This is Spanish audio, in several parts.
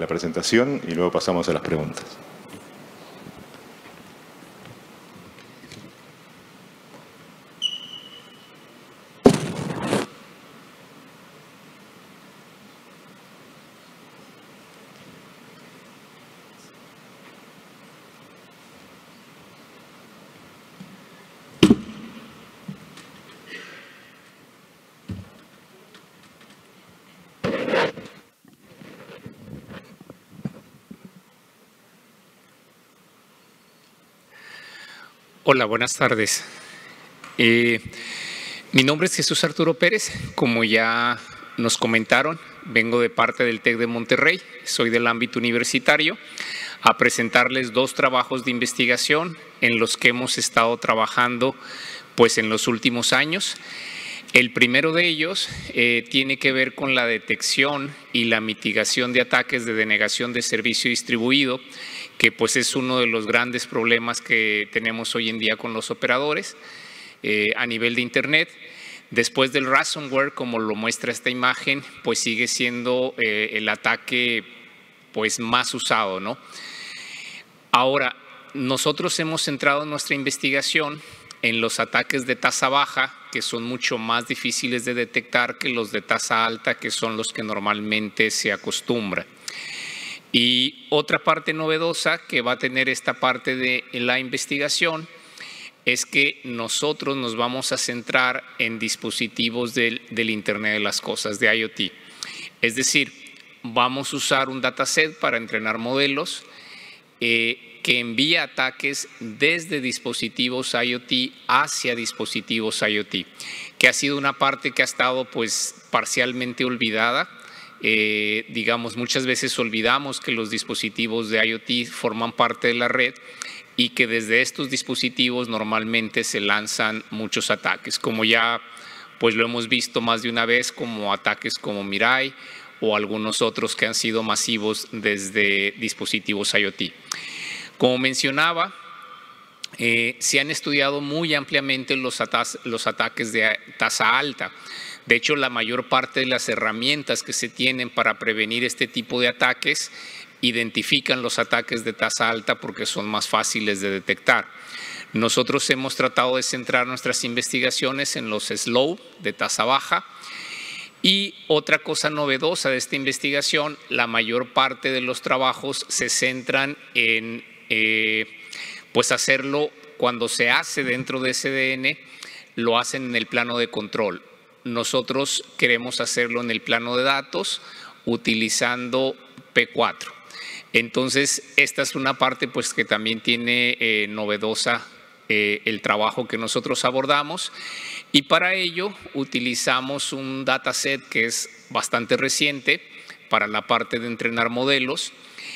la presentación y luego pasamos a las preguntas. Hola, buenas tardes. Mi nombre es Jesús Arturo Pérez. Como ya nos comentaron, vengo de parte del TEC de Monterrey, soy del ámbito universitario, a presentarles dos trabajos de investigación en los que hemos estado trabajando pues, en los últimos años. El primero de ellos tiene que ver con la detección y la mitigación de ataques de denegación de servicio distribuido, que pues es uno de los grandes problemas que tenemos hoy en día con los operadores a nivel de Internet. Después del ransomware, como lo muestra esta imagen, pues sigue siendo el ataque pues, más usado, ¿no? Ahora, nosotros hemos centrado nuestra investigación en los ataques de tasa baja, que son mucho más difíciles de detectar que los de tasa alta, que son los que normalmente se acostumbran. Y otra parte novedosa que va a tener esta parte de la investigación es que nosotros nos vamos a centrar en dispositivos del Internet de las Cosas, de IoT. Es decir, vamos a usar un dataset para entrenar modelos que envía ataques desde dispositivos IoT hacia dispositivos IoT, que ha sido una parte que ha estado pues parcialmente olvidada. Digamos, muchas veces olvidamos que los dispositivos de IoT forman parte de la red y que desde estos dispositivos normalmente se lanzan muchos ataques, como ya pues lo hemos visto más de una vez, como ataques como Mirai o algunos otros que han sido masivos desde dispositivos IoT. Como mencionaba, se han estudiado muy ampliamente los ataques de tasa alta. De hecho, la mayor parte de las herramientas que se tienen para prevenir este tipo de ataques identifican los ataques de tasa alta porque son más fáciles de detectar. Nosotros hemos tratado de centrar nuestras investigaciones en los slow de tasa baja. Y otra cosa novedosa de esta investigación, la mayor parte de los trabajos se centran en pues hacerlo cuando se hace dentro de SDN, lo hacen en el plano de control. Nosotros queremos hacerlo en el plano de datos utilizando P4. Entonces, esta es una parte pues, que también tiene novedosa el trabajo que nosotros abordamos. Y para ello utilizamos un dataset que es bastante reciente para la parte de entrenar modelos.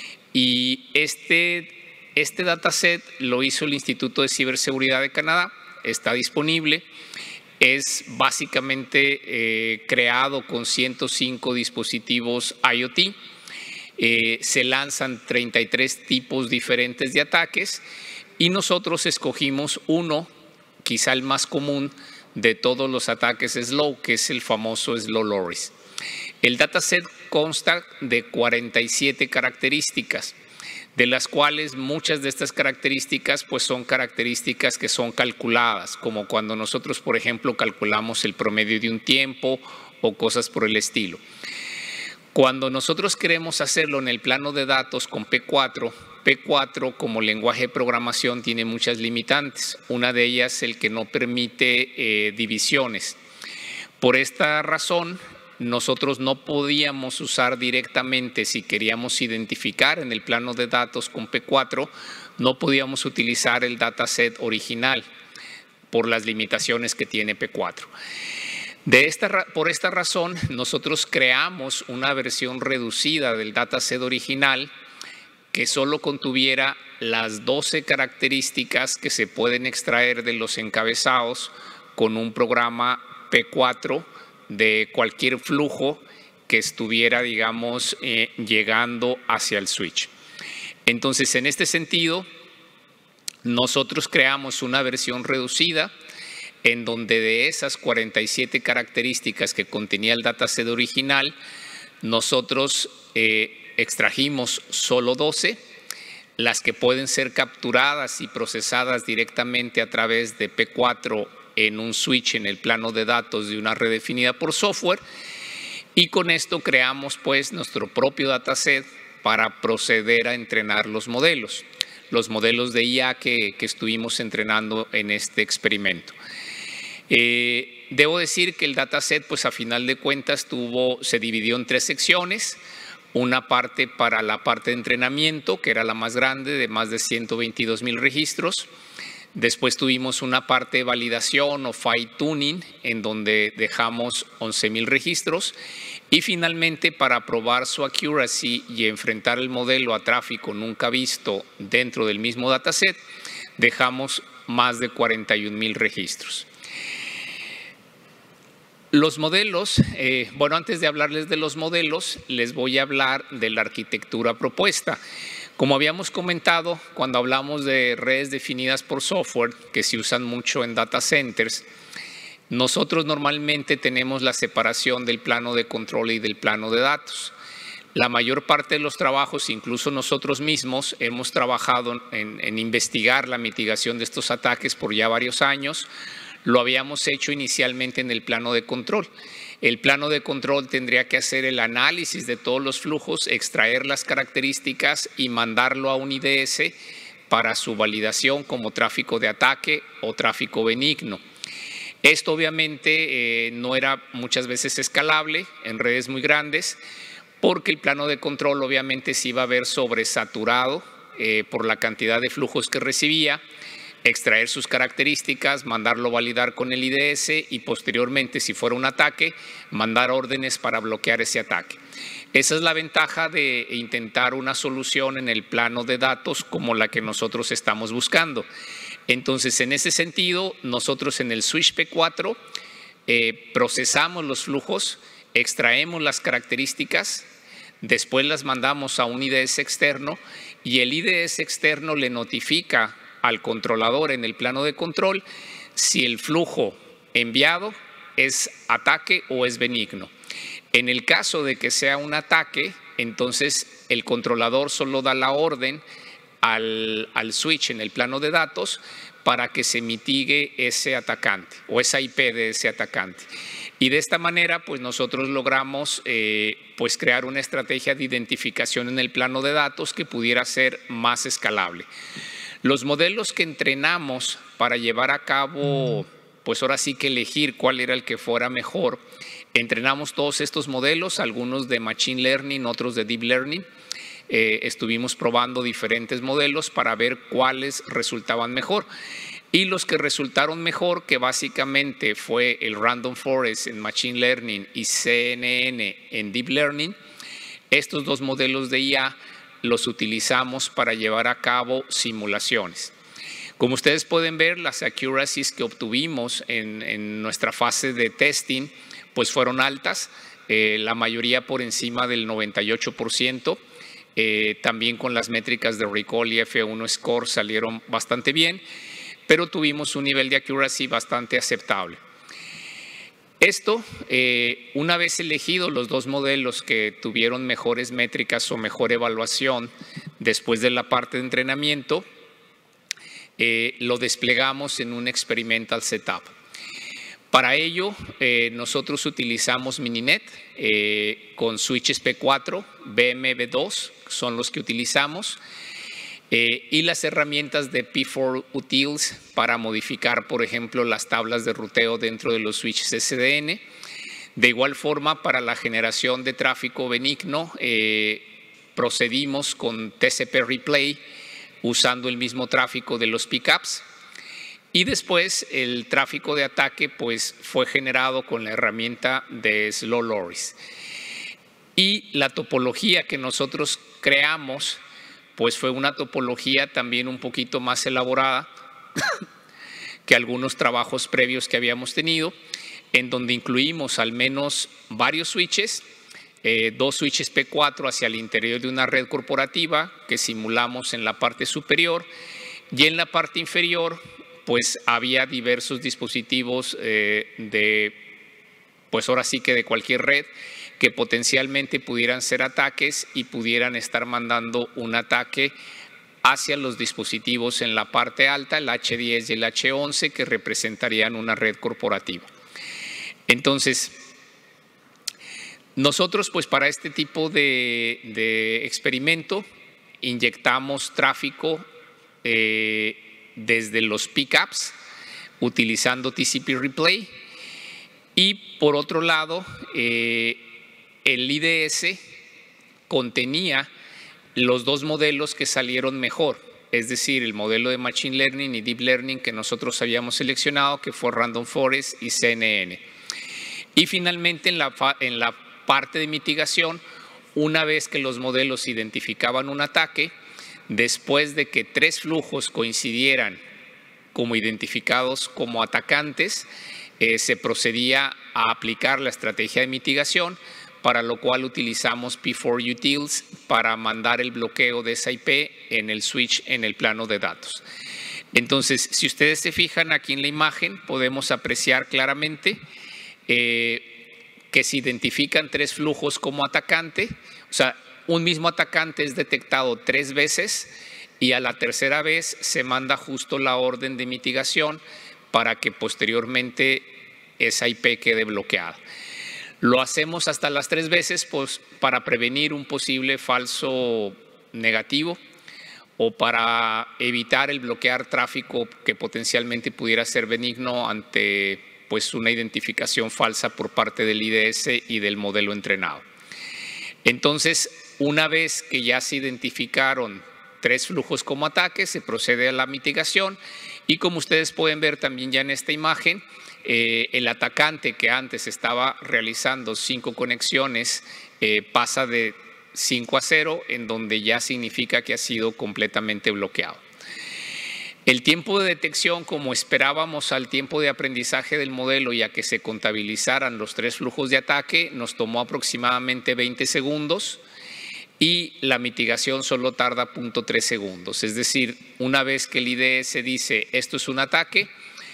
Y este dataset lo hizo el Instituto de Ciberseguridad de Canadá, está disponible. Es básicamente creado con 105 dispositivos IoT. Se lanzan 33 tipos diferentes de ataques y nosotros escogimos uno, quizá el más común de todos los ataques slow, que es el famoso Slow Loris. El dataset consta de 47 características, de las cuales muchas de estas características pues son características que son calculadas, como cuando nosotros, por ejemplo, calculamos el promedio de un tiempo o cosas por el estilo. Cuando nosotros queremos hacerlo en el plano de datos con P4, P4 como lenguaje de programación tiene muchas limitantes. Una de ellas es el que no permite divisiones. Por esta razón, nosotros no podíamos usar directamente, si queríamos identificar en el plano de datos con P4, no podíamos utilizar el dataset original por las limitaciones que tiene P4. Por esta razón, nosotros creamos una versión reducida del dataset original que solo contuviera las 12 características que se pueden extraer de los encabezados con un programa P4 de cualquier flujo que estuviera, digamos, llegando hacia el switch. Entonces, en este sentido, nosotros creamos una versión reducida en donde de esas 47 características que contenía el dataset original, nosotros extrajimos solo 12, las que pueden ser capturadas y procesadas directamente a través de P4 en un switch en el plano de datos de una red definida por software, y con esto creamos pues nuestro propio dataset para proceder a entrenar los modelos de IA que estuvimos entrenando en este experimento. Debo decir que el dataset, pues a final de cuentas, se dividió en 3 secciones. Una parte para la parte de entrenamiento, que era la más grande, de más de 122,000 registros. Después tuvimos una parte de validación o fine tuning, en donde dejamos 11,000 registros. Y finalmente, para probar su accuracy y enfrentar el modelo a tráfico nunca visto dentro del mismo dataset, dejamos más de 41,000 registros. Los modelos, bueno, antes de hablarles de los modelos, les voy a hablar de la arquitectura propuesta. Como habíamos comentado, cuando hablamos de redes definidas por software, que se usan mucho en data centers, nosotros normalmente tenemos la separación del plano de control y del plano de datos. La mayor parte de los trabajos, incluso nosotros mismos, hemos trabajado en investigar la mitigación de estos ataques por ya varios años. Lo habíamos hecho inicialmente en el plano de control. El plano de control tendría que hacer el análisis de todos los flujos, extraer las características y mandarlo a un IDS para su validación como tráfico de ataque o tráfico benigno. Esto obviamente no era muchas veces escalable en redes muy grandes, porque el plano de control obviamente se iba a ver sobresaturado por la cantidad de flujos que recibía, extraer sus características, mandarlo validar con el IDS y posteriormente, si fuera un ataque, mandar órdenes para bloquear ese ataque. Esa es la ventaja de intentar una solución en el plano de datos como la que nosotros estamos buscando. Entonces, en ese sentido, nosotros en el switch P4 procesamos los flujos, extraemos las características, después las mandamos a un IDS externo y el IDS externo le notifica al controlador en el plano de control si el flujo enviado es ataque o es benigno. En el caso de que sea un ataque, entonces el controlador solo da la orden al switch en el plano de datos para que se mitigue ese atacante o esa IP de ese atacante. Y de esta manera, pues nosotros logramos pues crear una estrategia de identificación en el plano de datos que pudiera ser más escalable. Los modelos que entrenamos para llevar a cabo, pues ahora sí que elegir cuál era el que fuera mejor, entrenamos todos estos modelos, algunos de Machine Learning, otros de Deep Learning. Estuvimos probando diferentes modelos para ver cuáles resultaban mejor. Y los que resultaron mejor, que básicamente fue el Random Forest en Machine Learning y CNN en Deep Learning, estos dos modelos de IA los utilizamos para llevar a cabo simulaciones. Como ustedes pueden ver, las accuracies que obtuvimos en nuestra fase de testing pues fueron altas, la mayoría por encima del 98%. También con las métricas de recall y F1 score salieron bastante bien, pero tuvimos un nivel de accuracy bastante aceptable. Esto, una vez elegidos los dos modelos que tuvieron mejores métricas o mejor evaluación después de la parte de entrenamiento, lo desplegamos en un experimental setup. Para ello, nosotros utilizamos Mininet con switches P4, BMB2, son los que utilizamos, y las herramientas de P4 Utils para modificar, por ejemplo, las tablas de ruteo dentro de los switches SDN. De igual forma, para la generación de tráfico benigno, procedimos con TCP Replay usando el mismo tráfico de los pickups. Y después el tráfico de ataque pues, fue generado con la herramienta de Slow Loris. Y la topología que nosotros creamos pues fue una topología también un poquito más elaborada que algunos trabajos previos que habíamos tenido, en donde incluimos al menos varios switches, dos switches P4 hacia el interior de una red corporativa que simulamos en la parte superior, y en la parte inferior pues había diversos dispositivos pues ahora sí que de cualquier red que potencialmente pudieran ser ataques y pudieran estar mandando un ataque hacia los dispositivos en la parte alta, el H10 y el H11, que representarían una red corporativa. Entonces, nosotros pues para este tipo de experimento inyectamos tráfico desde los pickups utilizando TCP Replay y por otro lado el IDS contenía los dos modelos que salieron mejor, es decir, el modelo de Machine Learning y Deep Learning que nosotros habíamos seleccionado, que fue Random Forest y CNN. Y finalmente en la parte de mitigación, una vez que los modelos identificaban un ataque, después de que 3 flujos coincidieran como identificados como atacantes, se procedía a aplicar la estrategia de mitigación, para lo cual utilizamos P4 utils para mandar el bloqueo de esa IP en el switch en el plano de datos. Entonces, si ustedes se fijan aquí en la imagen, podemos apreciar claramente que se identifican 3 flujos como atacante, o sea, un mismo atacante es detectado 3 veces y a la tercera vez se manda justo la orden de mitigación para que posteriormente esa IP quede bloqueada. Lo hacemos hasta las 3 veces pues, para prevenir un posible falso negativo o para evitar el bloquear tráfico que potencialmente pudiera ser benigno ante pues, una identificación falsa por parte del IDS y del modelo entrenado. Entonces, una vez que ya se identificaron 3 flujos como ataques, se procede a la mitigación y como ustedes pueden ver también ya en esta imagen, el atacante que antes estaba realizando 5 conexiones pasa de 5 a 0, en donde ya significa que ha sido completamente bloqueado. El tiempo de detección, como esperábamos al tiempo de aprendizaje del modelo y a que se contabilizaran los 3 flujos de ataque, nos tomó aproximadamente 20 segundos y la mitigación solo tarda 0.3 segundos. Es decir, una vez que el IDS dice esto es un ataque,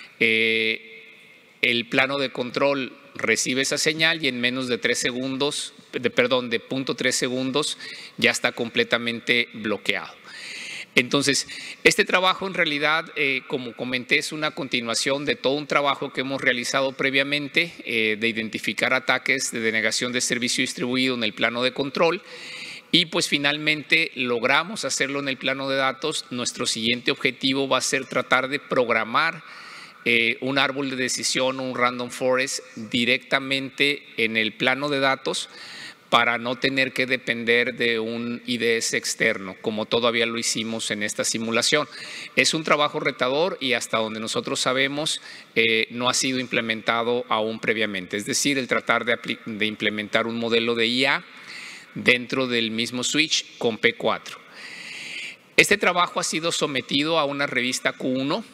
el plano de control recibe esa señal y en menos de 3 segundos, de 0.3 segundos ya está completamente bloqueado. Entonces, este trabajo en realidad, como comenté, es una continuación de todo un trabajo que hemos realizado previamente de identificar ataques de denegación de servicio distribuido en el plano de control y pues finalmente logramos hacerlo en el plano de datos. Nuestro siguiente objetivo va a ser tratar de programar un árbol de decisión, un random forest directamente en el plano de datos para no tener que depender de un IDS externo, como todavía lo hicimos en esta simulación. Es un trabajo retador y hasta donde nosotros sabemos no ha sido implementado aún previamente. Es decir, el tratar de implementar un modelo de IA dentro del mismo switch con P4. Este trabajo ha sido sometido a una revista Q1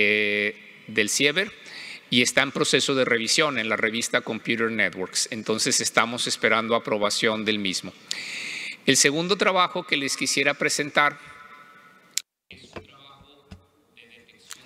del CIEBER y está en proceso de revisión en la revista Computer Networks. Entonces estamos esperando aprobación del mismo. El segundo trabajo que les quisiera presentar es un trabajo de detección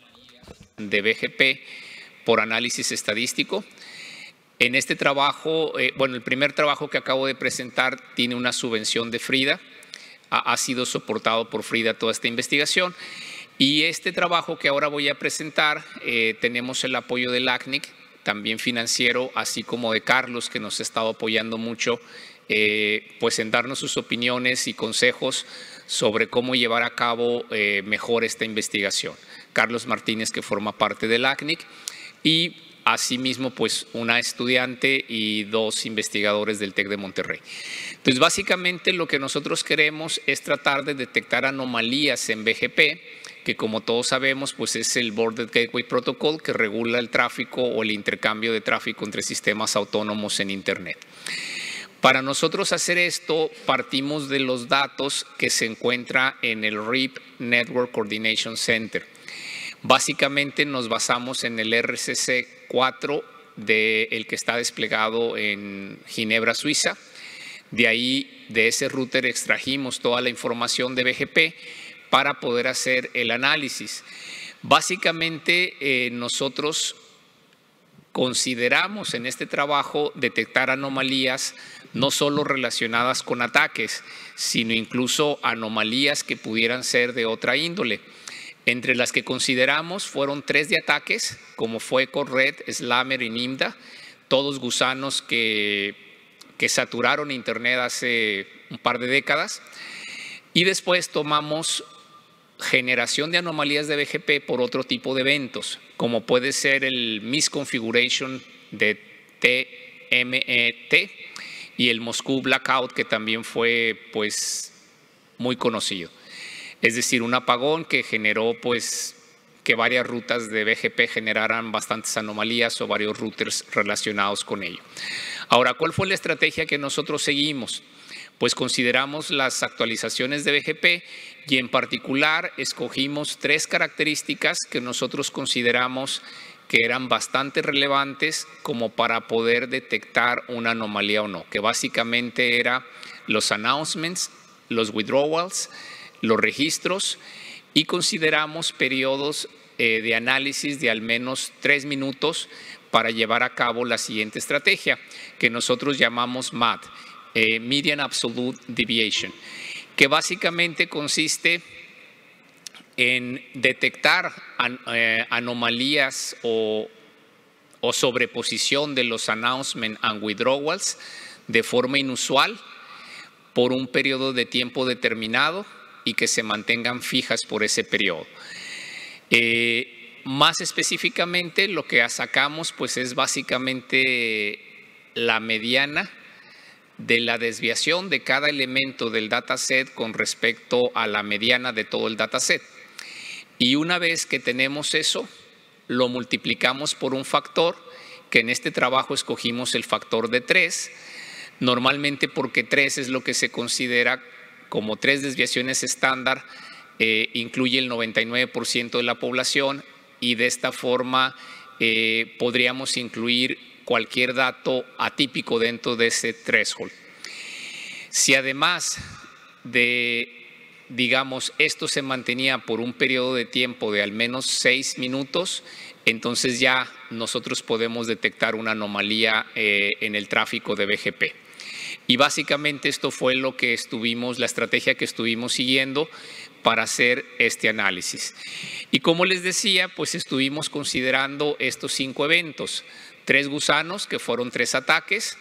de BGP por análisis estadístico. En este trabajo, bueno, el primer trabajo que acabo de presentar tiene una subvención de FRIDA. Ha sido soportado por FRIDA toda esta investigación. Y este trabajo que ahora voy a presentar, tenemos el apoyo del ACNIC, también financiero, así como de Carlos, que nos ha estado apoyando mucho pues en darnos sus opiniones y consejos sobre cómo llevar a cabo mejor esta investigación. Carlos Martínez, que forma parte del ACNIC, y asimismo pues una estudiante y 2 investigadores del TEC de Monterrey. Entonces básicamente lo que nosotros queremos es tratar de detectar anomalías en BGP, que como todos sabemos pues es el Border Gateway Protocol que regula el tráfico o el intercambio de tráfico entre sistemas autónomos en Internet. Para nosotros hacer esto partimos de los datos que se encuentra en el RIP Network Coordination Center. Básicamente nos basamos en el RCC4 el que está desplegado en Ginebra, Suiza. De ahí, de ese router extrajimos toda la información de BGP para poder hacer el análisis. Básicamente nosotros consideramos en este trabajo detectar anomalías no solo relacionadas con ataques, sino incluso anomalías que pudieran ser de otra índole. Entre las que consideramos fueron 3 de ataques, como fue Red, Slammer y Nimda, todos gusanos que saturaron Internet hace un par de décadas. Y después tomamos generación de anomalías de BGP por otro tipo de eventos, como puede ser el misconfiguration de TMET y el Moscú Blackout, que también fue pues muy conocido. Es decir, un apagón que generó pues que varias rutas de BGP generaran bastantes anomalías o varios routers relacionados con ello. Ahora, ¿cuál fue la estrategia que nosotros seguimos? Pues consideramos las actualizaciones de BGP y en particular escogimos 3 características que nosotros consideramos que eran bastante relevantes como para poder detectar una anomalía o no, que básicamente era los announcements, los withdrawals, los registros, y consideramos periodos de análisis de al menos 3 minutos para llevar a cabo la siguiente estrategia, que nosotros llamamos MAD, Median Absolute Deviation, que básicamente consiste en detectar anomalías o sobreposición de los announcement and withdrawals de forma inusual por un periodo de tiempo determinado y que se mantengan fijas por ese periodo. Más específicamente, lo que sacamos pues es básicamente la mediana de la desviación de cada elemento del dataset con respecto a la mediana de todo el dataset. Y una vez que tenemos eso, lo multiplicamos por un factor, que en este trabajo escogimos el factor de 3, normalmente porque 3 es lo que se considera como 3 desviaciones estándar, incluye el 99% de la población, y de esta forma podríamos incluir cualquier dato atípico dentro de ese threshold. Si además de, digamos, esto se mantenía por un periodo de tiempo de al menos 6 minutos, entonces ya nosotros podemos detectar una anomalía en el tráfico de BGP. Y básicamente esto fue lo que la estrategia que estuvimos siguiendo para hacer este análisis. Y como les decía, pues estuvimos considerando estos 5 eventos. 3 gusanos, que fueron 3 ataques,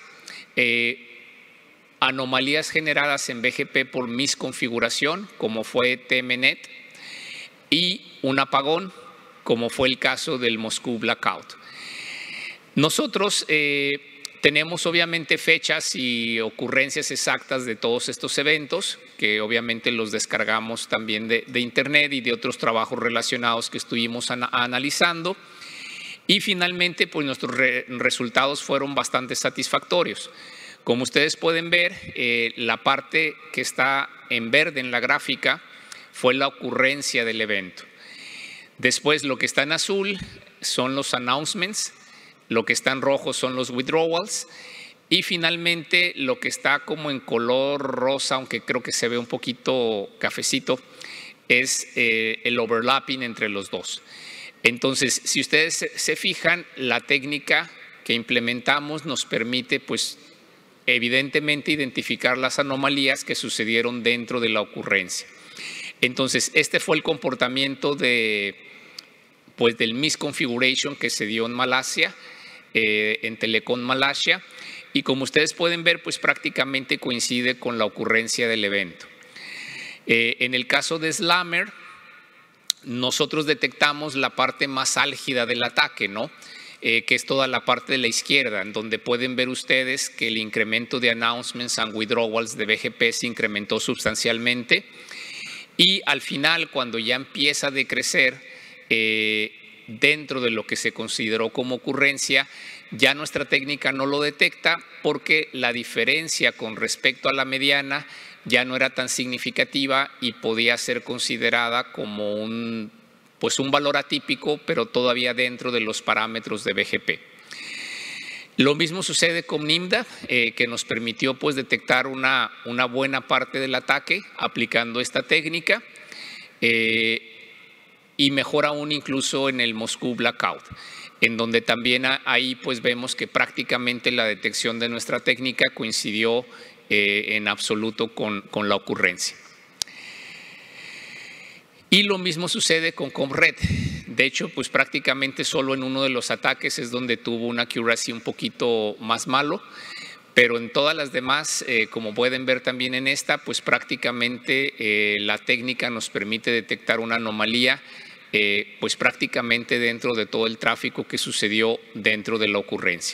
anomalías generadas en BGP por misconfiguración, como fue TMNet, y un apagón, como fue el caso del Moscú Blackout. Nosotros tenemos obviamente fechas y ocurrencias exactas de todos estos eventos, que obviamente los descargamos también de Internet y de otros trabajos relacionados que estuvimos analizando. Y finalmente, pues nuestros resultados fueron bastante satisfactorios. Como ustedes pueden ver, la parte que está en verde en la gráfica fue la ocurrencia del evento. Después, lo que está en azul son los announcements, lo que está en rojo son los withdrawals, y finalmente lo que está como en color rosa, aunque creo que se ve un poquito cafecito, es el overlapping entre los dos. Entonces, si ustedes se fijan, la técnica que implementamos nos permite, pues, evidentemente identificar las anomalías que sucedieron dentro de la ocurrencia. Entonces, este fue el comportamiento del misconfiguration que se dio en Malasia, en Telecom Malasia, y como ustedes pueden ver, pues prácticamente coincide con la ocurrencia del evento. En el caso de Slammer, nosotros detectamos la parte más álgida del ataque, ¿no? Que es toda la parte de la izquierda, en donde pueden ver ustedes que el incremento de announcements and withdrawals de BGP se incrementó sustancialmente. Y al final, cuando ya empieza a decrecer dentro de lo que se consideró como ocurrencia, ya nuestra técnica no lo detecta porque la diferencia con respecto a la mediana ya no era tan significativa y podía ser considerada como un valor atípico, pero todavía dentro de los parámetros de BGP. Lo mismo sucede con Nimda, que nos permitió pues detectar una buena parte del ataque aplicando esta técnica, y mejor aún incluso en el Moscú Blackout. en donde también ahí pues vemos que prácticamente la detección de nuestra técnica coincidió en absoluto con la ocurrencia. Y lo mismo sucede con CompRed. De hecho, pues prácticamente solo en uno de los ataques es donde tuvo una accuracy un poquito más malo, pero en todas las demás, como pueden ver también en esta, pues prácticamente la técnica nos permite detectar una anomalía, pues prácticamente dentro de todo el tráfico que sucedió dentro de la ocurrencia.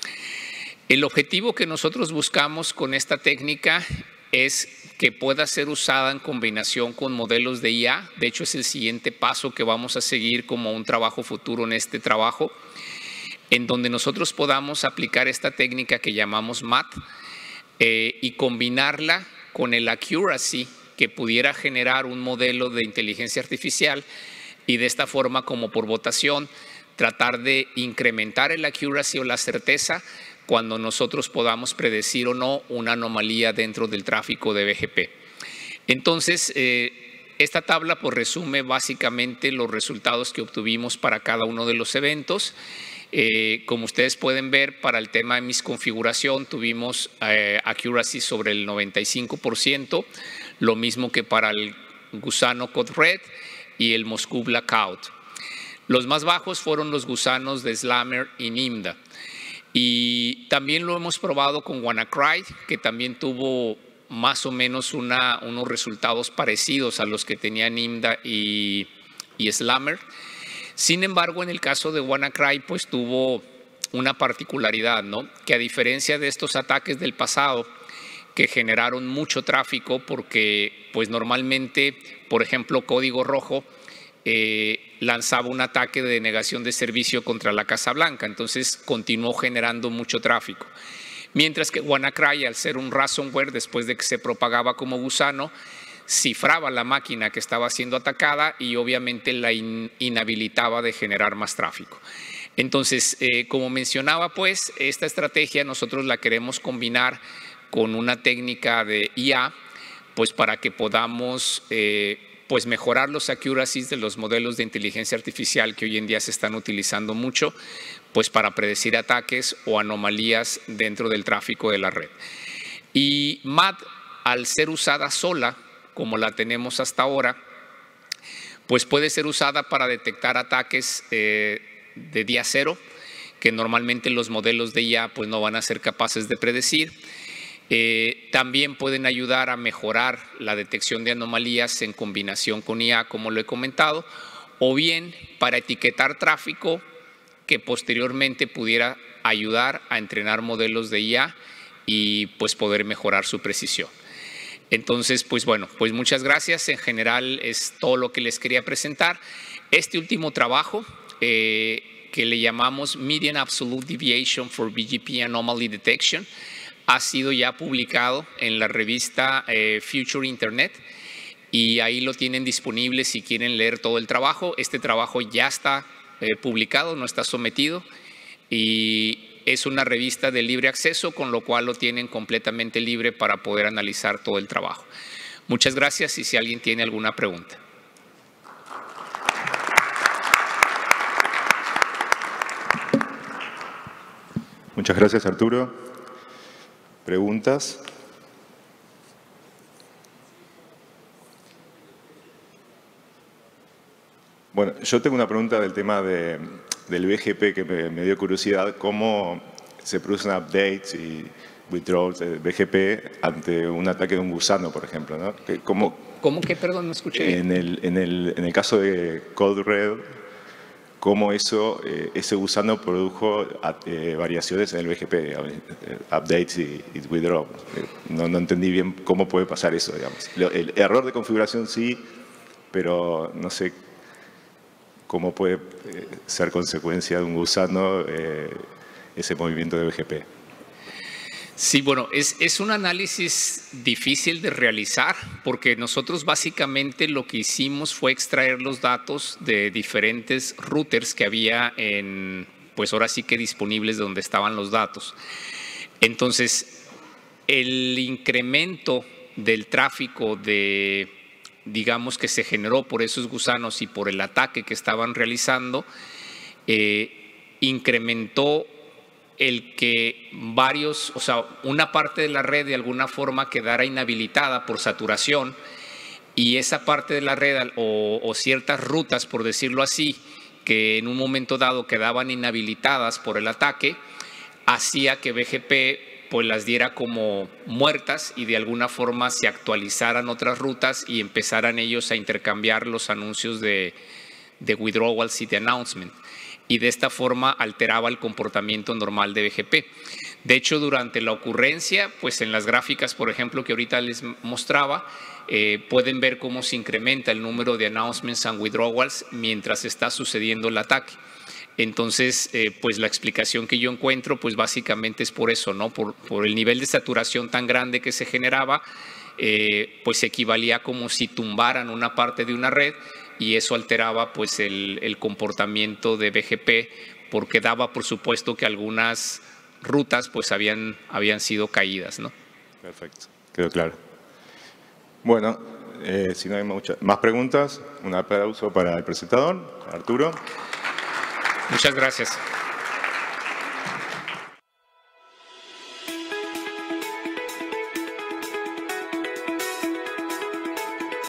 El objetivo que nosotros buscamos con esta técnica es que pueda ser usada en combinación con modelos de IA. De hecho, es el siguiente paso que vamos a seguir como un trabajo futuro en este trabajo, en donde nosotros podamos aplicar esta técnica que llamamos MAT y combinarla con el accuracy que pudiera generar un modelo de inteligencia artificial, y de esta forma, como por votación, tratar de incrementar el accuracy o la certeza cuando nosotros podamos predecir o no una anomalía dentro del tráfico de BGP. Entonces, esta tabla pues resume básicamente los resultados que obtuvimos para cada uno de los eventos. Como ustedes pueden ver, para el tema de misconfiguración tuvimos accuracy sobre el 95%, lo mismo que para el gusano CodeRed y el Moscú Blackout. Los más bajos fueron los gusanos de Slammer y Nimda. Y también lo hemos probado con WannaCry, que también tuvo más o menos unos resultados parecidos a los que tenía Nimda y Slammer. Sin embargo, en el caso de WannaCry, pues tuvo una particularidad, ¿no? Que a diferencia de estos ataques del pasado, que generaron mucho tráfico, porque pues normalmente, por ejemplo, Código Rojo lanzaba un ataque de denegación de servicio contra la Casa Blanca, entonces continuó generando mucho tráfico. Mientras que WannaCry, al ser un ransomware, después de que se propagaba como gusano, cifraba la máquina que estaba siendo atacada y obviamente la inhabilitaba de generar más tráfico. Entonces, como mencionaba, pues esta estrategia nosotros la queremos combinar con una técnica de IA, pues para que podamos pues mejorar los accuracies de los modelos de inteligencia artificial que hoy en día se están utilizando mucho, pues para predecir ataques o anomalías dentro del tráfico de la red. Y MAT, al ser usada sola, como la tenemos hasta ahora, pues puede ser usada para detectar ataques de día cero, que normalmente los modelos de IA pues no van a ser capaces de predecir. También pueden ayudar a mejorar la detección de anomalías en combinación con IA, como lo he comentado, o bien para etiquetar tráfico que posteriormente pudiera ayudar a entrenar modelos de IA y pues poder mejorar su precisión. Entonces, pues bueno, pues muchas gracias. En general es todo lo que les quería presentar. Este último trabajo que le llamamos Median Absolute Deviation for BGP Anomaly Detection ha sido ya publicado en la revista Future Internet y ahí lo tienen disponible si quieren leer todo el trabajo. Este trabajo ya está publicado, no está sometido y es una revista de libre acceso, con lo cual lo tienen completamente libre para poder analizar todo el trabajo. Muchas gracias y si alguien tiene alguna pregunta. Muchas gracias, Arturo. ¿Preguntas? Bueno, yo tengo una pregunta del tema del BGP que me dio curiosidad. ¿Cómo se producen updates y withdrawals de BGP ante un ataque de un gusano, por ejemplo, ¿no? ¿Cómo que? Perdón, no escuché. En el caso de CodeRed, ¿cómo ese gusano produjo variaciones en el BGP, updates y withdrawals? No entendí bien cómo puede pasar eso, digamos. El error de configuración sí, pero no sé cómo puede ser consecuencia de un gusano ese movimiento de BGP. Sí, bueno, es un análisis difícil de realizar porque nosotros básicamente lo que hicimos fue extraer los datos de diferentes routers que había pues ahora sí que disponibles donde estaban los datos. Entonces, el incremento del tráfico digamos que se generó por esos gusanos y por el ataque que estaban realizando, incrementó el que una parte de la red de alguna forma quedara inhabilitada por saturación, y esa parte de la red o ciertas rutas, por decirlo así, que en un momento dado quedaban inhabilitadas por el ataque, hacía que BGP pues las diera como muertas y de alguna forma se actualizaran otras rutas y empezaran ellos a intercambiar los anuncios de withdrawals y de announcement. Y de esta forma alteraba el comportamiento normal de BGP. De hecho, durante la ocurrencia, pues en las gráficas, por ejemplo, que ahorita les mostraba, pueden ver cómo se incrementa el número de announcements and withdrawals mientras está sucediendo el ataque. Entonces, pues la explicación que yo encuentro, pues básicamente es por eso, ¿no? Por el nivel de saturación tan grande que se generaba, pues equivalía como si tumbaran una parte de una red, y eso alteraba pues el comportamiento de BGP, porque daba por supuesto que algunas rutas pues habían sido caídas, ¿no? Perfecto, quedó claro. Bueno, si no hay más preguntas, un aplauso para el presentador, Arturo. Muchas gracias.